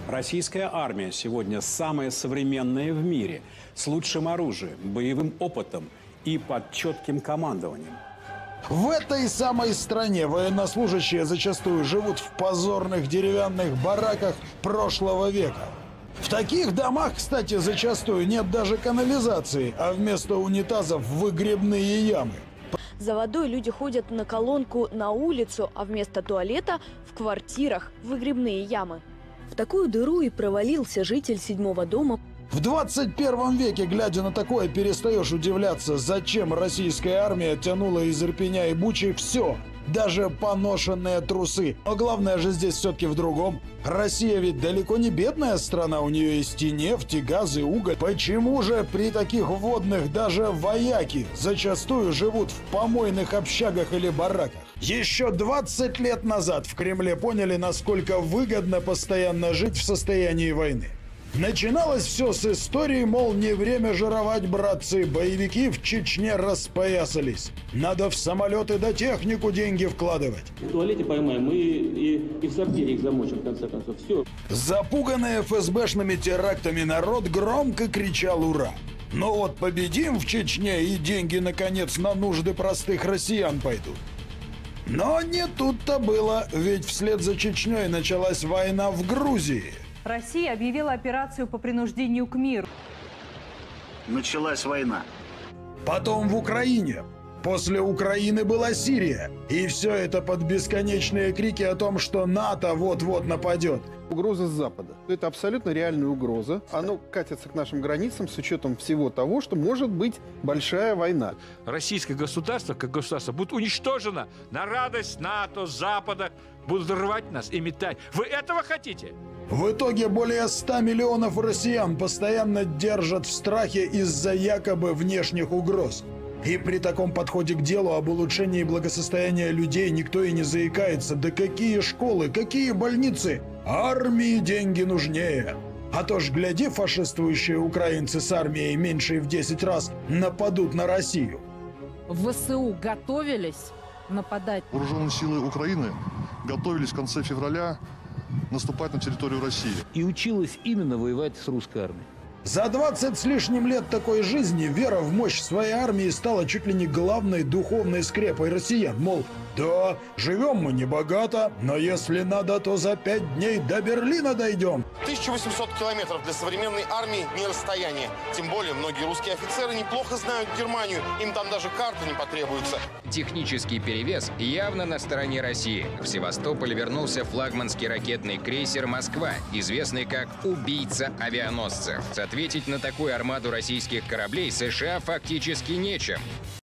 Российская армия сегодня самая современная в мире, с лучшим оружием, боевым опытом и под четким командованием. В этой самой стране военнослужащие зачастую живут в позорных деревянных бараках прошлого века. В таких домах, кстати, зачастую нет даже канализации, а вместо унитазов выгребные ямы. За водой люди ходят на колонку на улицу, а вместо туалета в квартирах выгребные ямы. В такую дыру и провалился житель 7-го дома. В 21 веке, глядя на такое, перестаешь удивляться, зачем российская армия тянула из Ирпеня и Бучи все, даже поношенные трусы. Но главное же здесь все-таки в другом. Россия ведь далеко не бедная страна, у нее есть и нефть, и газ, и уголь. Почему же при таких водных даже вояки зачастую живут в помойных общагах или бараках? Еще 20 лет назад в Кремле поняли, насколько выгодно постоянно жить в состоянии войны. Начиналось все с истории, мол, не время жировать, братцы, боевики в Чечне распоясались. Надо в самолеты да технику деньги вкладывать. В туалете поймаем и в сортире их замочим, в конце концов. Все. Запуганный ФСБшными терактами народ громко кричал «Ура!». Но вот победим в Чечне, и деньги, наконец, на нужды простых россиян пойдут. Но не тут-то было, ведь вслед за Чечней началась война в Грузии. Россия объявила операцию по принуждению к миру. Началась война. Потом в Украине. После Украины была Сирия. И все это под бесконечные крики о том, что НАТО вот-вот нападет. Угроза с Запада. Это абсолютно реальная угроза. Оно катится к нашим границам с учетом всего того, что может быть большая война. Российское государство, как государство, будет уничтожено на радость НАТО, Запада. Будут рвать нас и метать. Вы этого хотите? В итоге более 100 миллионов россиян постоянно держат в страхе из-за якобы внешних угроз. И при таком подходе к делу об улучшении благосостояния людей никто и не заикается. Да какие школы, какие больницы? Армии деньги нужнее. А то ж, гляди, фашистующие украинцы с армией меньшей в 10 раз нападут на Россию. В ВСУ готовились нападать? Вооруженные силы Украины готовились в конце февраля наступать на территорию России. И училась именно воевать с русской армией. За 20 с лишним лет такой жизни вера в мощь своей армии стала чуть ли не главной духовной скрепой россиян. Мол, да, живем мы небогато, но если надо, то за 5 дней до Берлина дойдем. 1800 километров для современной армии не расстояние. Тем более многие русские офицеры неплохо знают Германию, им там даже карты не потребуется. Технический перевес явно на стороне России. В Севастополь вернулся флагманский ракетный крейсер «Москва», известный как «убийца авианосцев». Ответить на такую армаду российских кораблей США фактически нечем.